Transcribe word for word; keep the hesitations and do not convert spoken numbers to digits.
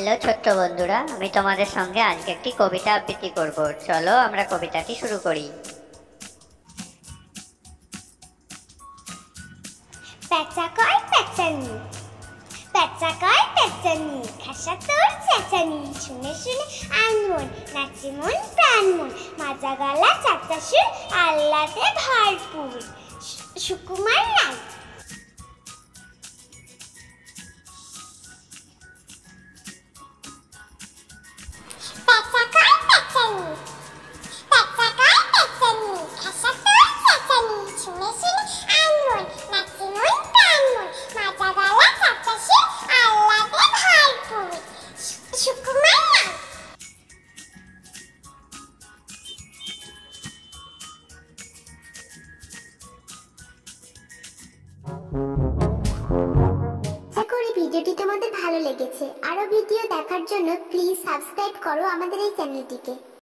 Hello ছোট্ট বন্ধুরা, আমি তোমাদের সঙ্গে আজকে একটি কবিতা আবৃত্তি করব। চলো আমরা কবিতাটি শুরু করি। প্যাঁচা কয় প্যাঁচানি, প্যাঁচা কয় প্যাঁচানি, খাসা তোর চেঁচানি, শুনে শুনে আনমন নাচে মন প্রাণ মন, মাজা গলা চাচা সুর আহ্লাদে ভরপুর। সুকুমার রায়। আশা করি ভিডিওটি তোমাদের ভালো লেগেছে। আরো ভিডিও দেখার জন্য প্লিজ সাবস্ক্রাইব করো আমাদের এই চ্যানেলটিকে।